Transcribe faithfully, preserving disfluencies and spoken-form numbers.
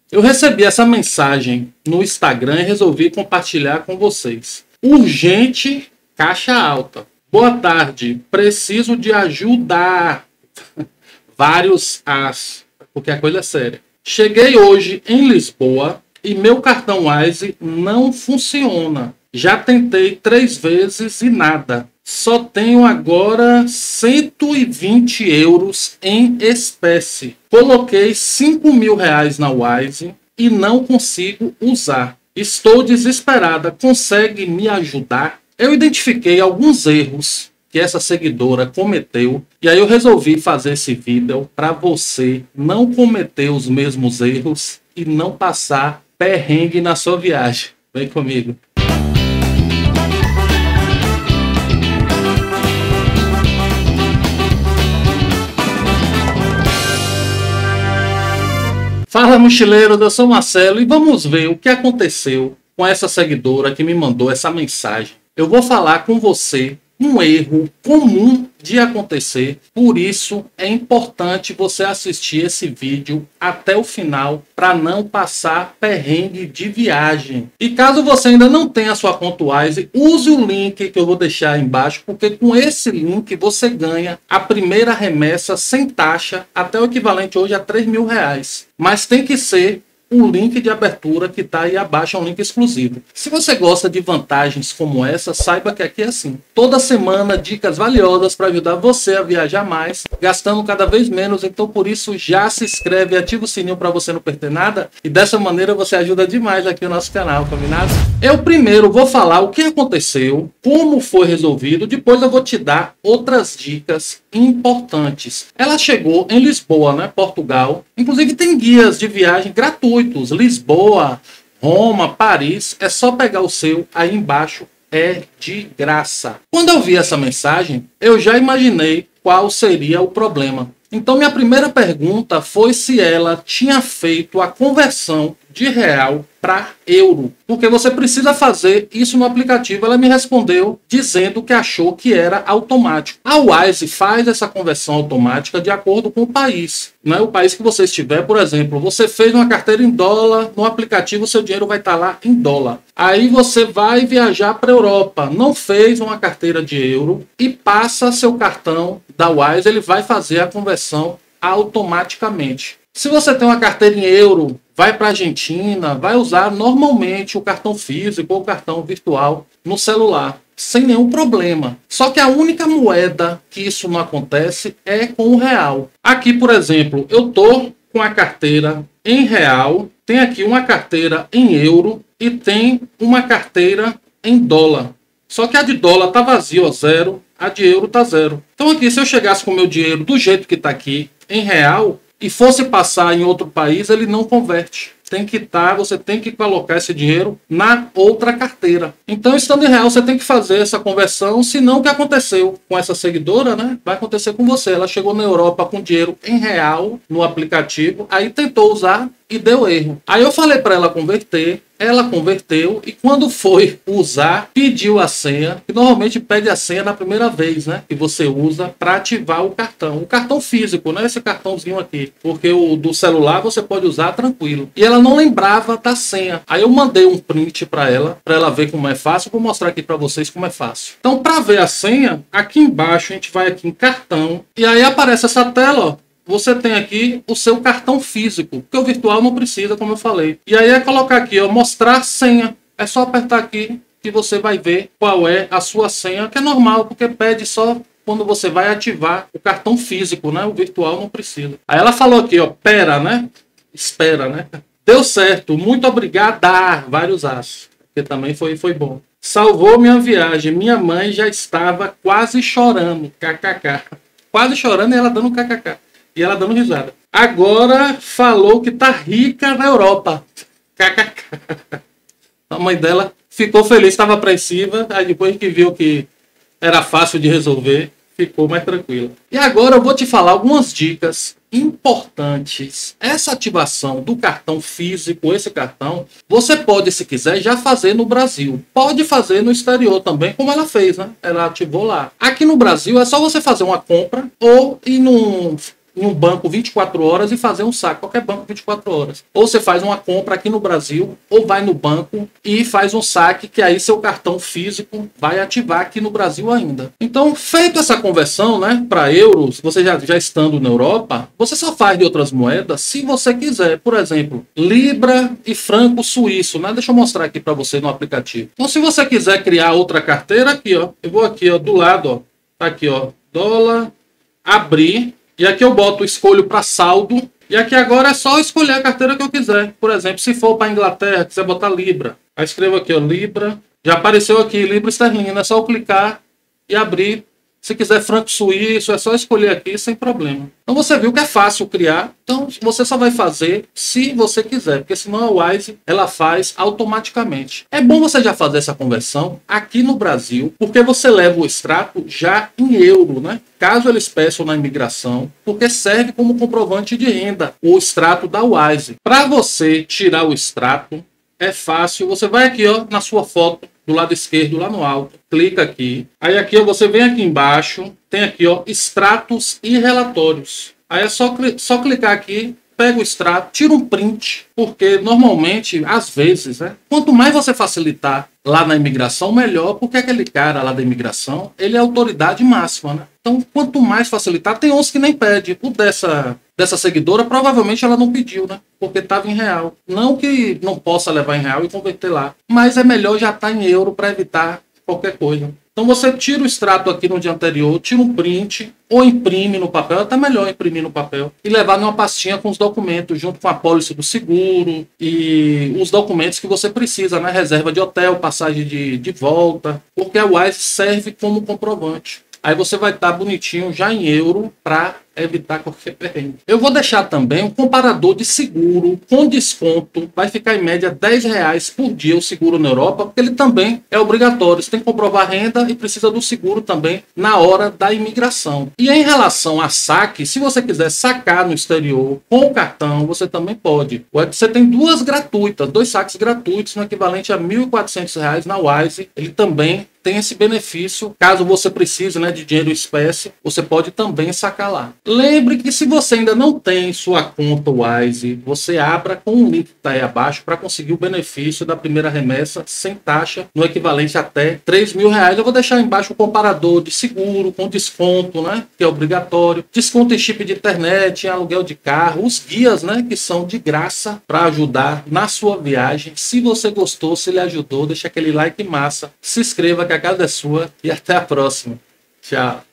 Eu recebi essa mensagem no Instagram e resolvi compartilhar com vocês. Urgente, caixa alta. Boa tarde, preciso de ajudar. Vários as, porque a coisa é séria. Cheguei hoje em Lisboa e meu cartão Wise não funciona. Já tentei três vezes e nada. Só tenho agora cento e vinte euros em espécie. Coloquei cinco mil reais na Wise e não consigo usar. Estou desesperada. Consegue me ajudar? Eu identifiquei alguns erros que essa seguidora cometeu e aí eu resolvi fazer esse vídeo para você não cometer os mesmos erros e não passar perrengue na sua viagem. Vem comigo. Fala, mochileiros, eu sou o Marcelo e vamos ver o que aconteceu com essa seguidora que me mandou essa mensagem. Eu vou falar com você um erro comum de acontecer, por isso é importante você assistir esse vídeo até o final para não passar perrengue de viagem. E caso você ainda não tenha a sua conta Wise, use o link que eu vou deixar aí embaixo, porque com esse link você ganha a primeira remessa sem taxa, até o equivalente hoje a três mil reais. Mas tem que ser o link de abertura que está aí abaixo, é um link exclusivo. Se você gosta de vantagens como essa, saiba que aqui é assim. Toda semana, dicas valiosas para ajudar você a viajar mais, gastando cada vez menos. Então, por isso, já se inscreve e ativa o sininho para você não perder nada. E dessa maneira você ajuda demais aqui o nosso canal, combinado? Eu primeiro vou falar o que aconteceu, como foi resolvido. Depois eu vou te dar outras dicas importantes. Ela chegou em Lisboa, né, Portugal. Inclusive tem guias de viagem gratuitos. Lisboa, Roma, Paris, é só pegar o seu, aí embaixo é de graça. Quando eu vi essa mensagem, eu já imaginei qual seria o problema. Então minha primeira pergunta foi se ela tinha feito a conversão de real para euro, porque você precisa fazer isso no aplicativo. Ela me respondeu dizendo que achou que era automático. A Wise faz essa conversão automática de acordo com o país, né? O país que você estiver, por exemplo, você fez uma carteira em dólar, no aplicativo seu dinheiro vai estar lá em dólar. Aí você vai viajar para a Europa, não fez uma carteira de euro e passa seu cartão da Wise, ele vai fazer a conversão automaticamente. Se você tem uma carteira em euro, vai para a Argentina, vai usar normalmente o cartão físico ou o cartão virtual no celular, sem nenhum problema. Só que a única moeda que isso não acontece é com o real. Aqui, por exemplo, eu tô com a carteira em real, tem aqui uma carteira em euro e tem uma carteira em dólar. Só que a de dólar tá vazia, ó, zero, a de euro tá zero. Então aqui, se eu chegasse com o meu dinheiro do jeito que tá aqui, em real, e fosse passar em outro país, ele não converte. Tem que estar, você tem que colocar esse dinheiro na outra carteira. Então, estando em real, você tem que fazer essa conversão, senão o que aconteceu com essa seguidora, né? Vai acontecer com você. Ela chegou na Europa com dinheiro em real no aplicativo, aí tentou usar e deu erro. Aí eu falei para ela converter, ela converteu e quando foi usar, pediu a senha, que normalmente pede a senha na primeira vez, né? Que você usa para ativar o cartão. O cartão físico, né? Esse cartãozinho aqui. Porque o do celular você pode usar tranquilo. E ela não lembrava da senha. Aí eu mandei um print para ela, para ela ver como é fácil. Vou mostrar aqui para vocês como é fácil. Então, para ver a senha, aqui embaixo a gente vai aqui em cartão. E aí aparece essa tela, ó. Você tem aqui o seu cartão físico, porque o virtual não precisa, como eu falei. E aí é colocar aqui, ó, mostrar senha. É só apertar aqui que você vai ver qual é a sua senha, que é normal, porque pede só quando você vai ativar o cartão físico, né? O virtual não precisa. Aí ela falou aqui, ó, pera, né? Espera, né? Deu certo, muito obrigada, vários as, que também foi, foi bom. Salvou minha viagem, minha mãe já estava quase chorando, kkk. Quase chorando e ela dando kkk. E ela dando risada. Agora falou que tá rica na Europa. Kkk. A mãe dela ficou feliz, estava apreensiva. Aí depois que viu que era fácil de resolver, ficou mais tranquila. E agora eu vou te falar algumas dicas importantes. Essa ativação do cartão físico, esse cartão, você pode, se quiser, já fazer no Brasil. Pode fazer no exterior também, como ela fez, né? Ela ativou lá. Aqui no Brasil é só você fazer uma compra ou ir num em um banco vinte e quatro horas e fazer um saque, qualquer banco vinte e quatro horas. Ou você faz uma compra aqui no Brasil, ou vai no banco e faz um saque, que aí seu cartão físico vai ativar aqui no Brasil ainda. Então, feito essa conversão, né, para euros, você já, já estando na Europa, você só faz de outras moedas se você quiser. Por exemplo, Libra e franco suíço, né? Deixa eu mostrar aqui para você no aplicativo. Então, se você quiser criar outra carteira, aqui, ó, eu vou aqui, ó, do lado, ó, tá aqui, ó, dólar, abrir, e aqui eu boto, escolho para saldo, e aqui agora é só escolher a carteira que eu quiser. Por exemplo, se for para Inglaterra, quiser botar Libra, aí escrevo aqui, ó, Libra, já apareceu aqui, Libra esterlina, é só eu clicar e abrir. Se quiser franco suíço, é só escolher aqui sem problema. Então você viu que é fácil criar. Então você só vai fazer se você quiser, porque senão a Wise ela faz automaticamente. É bom você já fazer essa conversão aqui no Brasil, porque você leva o extrato já em euro, né? Caso eles peçam na imigração, porque serve como comprovante de renda, o extrato da Wise. Para você tirar o extrato, é fácil. Você vai aqui, ó, na sua foto, do lado esquerdo, lá no alto, clica aqui. Aí aqui, ó, você vem aqui embaixo, tem aqui, ó, extratos e relatórios. Aí é só, só clicar aqui, pega o extrato, tira um print, porque normalmente, às vezes, né, quanto mais você facilitar lá na imigração, melhor, porque aquele cara lá da imigração, ele é autoridade máxima, né? Então, quanto mais facilitar, tem uns que nem pede. O dessa, dessa seguidora, provavelmente ela não pediu, né? Porque estava em real. Não que não possa levar em real e converter lá, mas é melhor já estar em euro para evitar qualquer coisa. Então você tira o extrato aqui no dia anterior, tira um print ou imprime no papel, até melhor imprimir no papel, e levar numa pastinha com os documentos, junto com a pólice do seguro e os documentos que você precisa, né? Reserva de hotel, passagem de, de volta, porque a Wise serve como comprovante. Aí você vai estar bonitinho já em euro para evitar qualquer perrengue. Eu vou deixar também um comparador de seguro com desconto. Vai ficar em média dez reais por dia o seguro na Europa, porque ele também é obrigatório. Você tem que comprovar renda e precisa do seguro também na hora da imigração. E em relação a saque, se você quiser sacar no exterior com o cartão, você também pode. Você tem duas gratuitas, dois saques gratuitos no equivalente a mil e quatrocentos reais na Wise. Ele também tem esse benefício. Caso você precise, né, de dinheiro em espécie, você pode também sacar lá. Lembre que se você ainda não tem sua conta Wise, você abra com o link que está aí abaixo para conseguir o benefício da primeira remessa sem taxa, no equivalente até três mil reais. Eu vou deixar embaixo o comparador de seguro com desconto, né, que é obrigatório, desconto em chip de internet, em aluguel de carro, os guias, né, que são de graça para ajudar na sua viagem. Se você gostou, se ele ajudou, deixa aquele like massa, se inscreva que a casa é sua e até a próxima. Tchau.